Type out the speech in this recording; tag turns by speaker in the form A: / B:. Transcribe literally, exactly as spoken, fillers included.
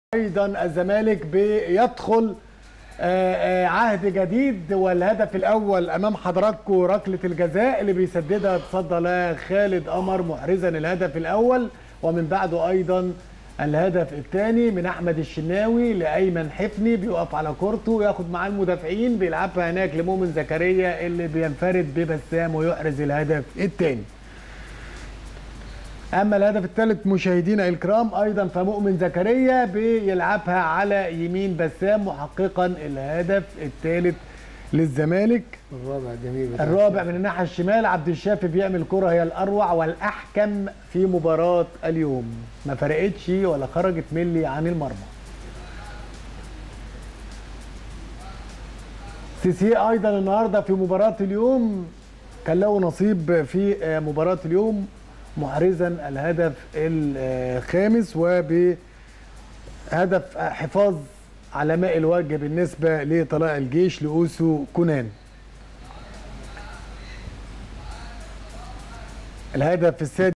A: ايضا الزمالك بيدخل عهد جديد، والهدف الاول امام حضراتكم ركله الجزاء اللي بيسددها تصدى لها خالد قمر محرزا الهدف الاول، ومن بعده ايضا الهدف الثاني من احمد الشناوي لايمن حفني، بيقف على كورته وياخد معاه المدافعين بيلعبها هناك لمؤمن زكريا اللي بينفرد ببسام ويحرز الهدف الثاني. اما الهدف الثالث مشاهدينا الكرام ايضا فمؤمن زكريا بيلعبها على يمين بسام محققا الهدف الثالث للزمالك.
B: الرابع جميل.
A: الرابع من الناحيه الشمال عبد الشافي بيعمل كره هي الاروع والاحكم في مباراه اليوم، ما فرقتش ولا خرجت ملي عن المرمى. سيسي ايضا النهارده في مباراه اليوم كان له نصيب في مباراه اليوم محرزا الهدف الخامس وبهدف حفاظ على ماء الوجه بالنسبه لطلائع الجيش لاوسو كونان. الهدف السادس